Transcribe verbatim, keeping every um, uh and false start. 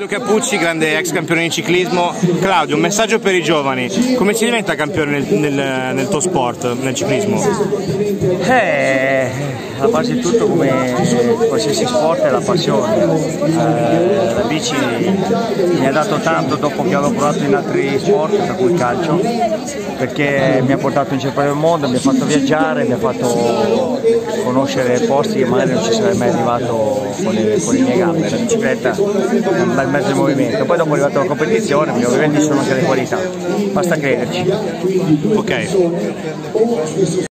Claudio Cappucci, grande ex campione di ciclismo. Claudio, un messaggio per i giovani: come si diventa campione nel, nel, nel tuo sport, nel ciclismo? Eh, la base di tutto, come qualsiasi sport, è la passione. Eh, la bici mi ha dato tanto dopo che avevo provato in altri sport, tra cui il calcio, perché mi ha portato in giro per il mondo, mi ha fatto viaggiare, mi ha fatto conoscere posti che magari non ci sarei mai arrivato con le, con le mie gambe. La bicicletta è un bel mezzo di movimento. Poi dopo è arrivata la competizione, perché ovviamente ci sono anche le qualità, basta crederci. Ok.